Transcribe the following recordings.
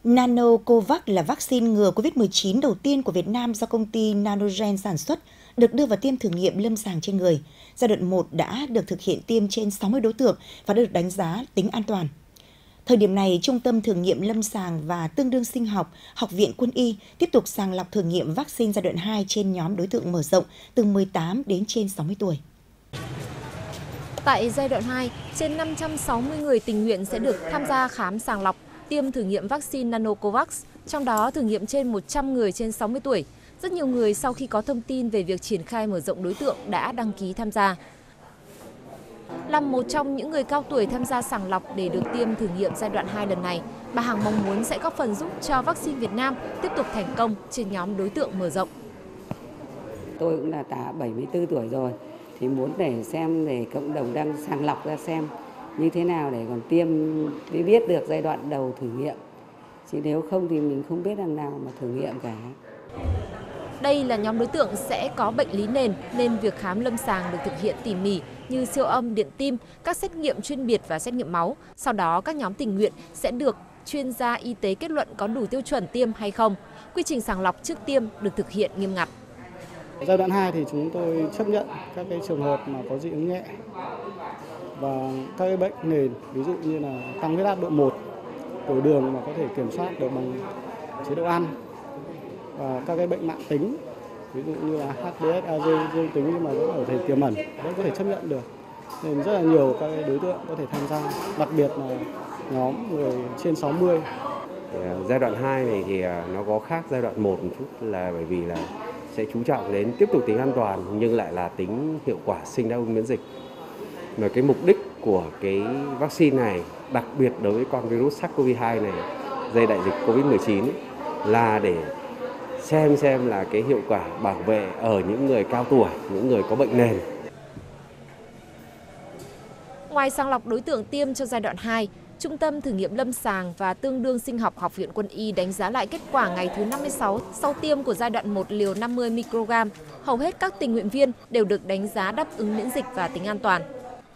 Nanocovax là vaccine ngừa COVID-19 đầu tiên của Việt Nam do công ty Nanogen sản xuất, được đưa vào tiêm thử nghiệm lâm sàng trên người. Giai đoạn 1 đã được thực hiện tiêm trên 60 đối tượng và được đánh giá tính an toàn. Thời điểm này, Trung tâm Thử nghiệm Lâm sàng và Tương đương sinh học, Học viện Quân y tiếp tục sàng lọc thử nghiệm vaccine giai đoạn 2 trên nhóm đối tượng mở rộng từ 18 đến trên 60 tuổi. Tại giai đoạn 2, trên 560 người tình nguyện sẽ được tham gia khám sàng lọc, tiêm thử nghiệm vaccine Nanocovax, trong đó thử nghiệm trên 100 người trên 60 tuổi. Rất nhiều người sau khi có thông tin về việc triển khai mở rộng đối tượng đã đăng ký tham gia. Là một trong những người cao tuổi tham gia sàng lọc để được tiêm thử nghiệm giai đoạn 2 lần này, bà Hằng mong muốn sẽ góp phần giúp cho vaccine Việt Nam tiếp tục thành công trên nhóm đối tượng mở rộng. Tôi cũng là 74 tuổi rồi, thì muốn để xem, để cộng đồng đang sàng lọc ra xem như thế nào để còn tiêm mới biết được giai đoạn đầu thử nghiệm. Chứ nếu không thì mình không biết đằng nào mà thử nghiệm cả. Đây là nhóm đối tượng sẽ có bệnh lý nền nên việc khám lâm sàng được thực hiện tỉ mỉ như siêu âm, điện tim, các xét nghiệm chuyên biệt và xét nghiệm máu. Sau đó các nhóm tình nguyện sẽ được chuyên gia y tế kết luận có đủ tiêu chuẩn tiêm hay không. Quy trình sàng lọc trước tiêm được thực hiện nghiêm ngặt. Giai đoạn 2 thì chúng tôi chấp nhận các cái trường hợp mà có dị ứng nhẹ và các cái bệnh nền, ví dụ như là tăng huyết áp độ 1, tiểu đường mà có thể kiểm soát được bằng chế độ ăn, và các cái bệnh mãn tính, ví dụ như là HDS-AG dương tính nhưng mà vẫn có thể tiềm ẩn, vẫn có thể chấp nhận được. Nên rất là nhiều các đối tượng có thể tham gia, đặc biệt là nhóm người trên 60. Giai đoạn 2 này thì nó có khác giai đoạn 1 một chút, là bởi vì là sẽ chú trọng đến tiếp tục tính an toàn nhưng lại là tính hiệu quả sinh đáp ứng miễn dịch. Mà cái mục đích của cái vaccine này, đặc biệt đối với con virus SARS-CoV-2 này, gây đại dịch COVID-19 là để xem là cái hiệu quả bảo vệ ở những người cao tuổi, những người có bệnh nền. Ngoài sàng lọc đối tượng tiêm cho giai đoạn 2, Trung tâm Thử nghiệm Lâm sàng và Tương đương sinh học Học viện Quân y đánh giá lại kết quả ngày thứ 56 sau tiêm của giai đoạn 1 liều 50 microgram. Hầu hết các tình nguyện viên đều được đánh giá đáp ứng miễn dịch và tính an toàn.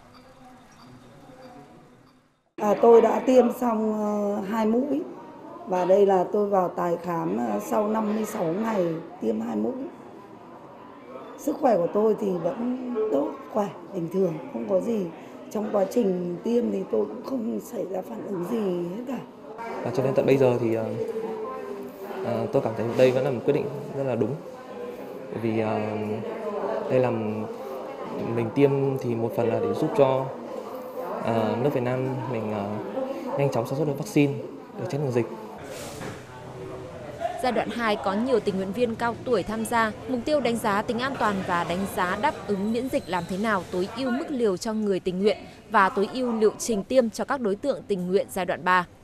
Tôi đã tiêm xong 2 mũi và đây là tôi vào tái khám sau 56 ngày tiêm 2 mũi. Sức khỏe của tôi thì vẫn tốt, khỏe, bình thường, không có gì. Trong quá trình tiêm thì tôi cũng không xảy ra phản ứng gì hết cả. Cho đến tận bây giờ thì tôi cảm thấy đây vẫn là một quyết định rất là đúng. Bởi vì đây là mình tiêm thì một phần là để giúp cho nước Việt Nam mình nhanh chóng sản xuất được vaccine để chống được dịch. Giai đoạn 2 có nhiều tình nguyện viên cao tuổi tham gia, mục tiêu đánh giá tính an toàn và đánh giá đáp ứng miễn dịch làm thế nào tối ưu mức liều cho người tình nguyện và tối ưu liệu trình tiêm cho các đối tượng tình nguyện giai đoạn 3.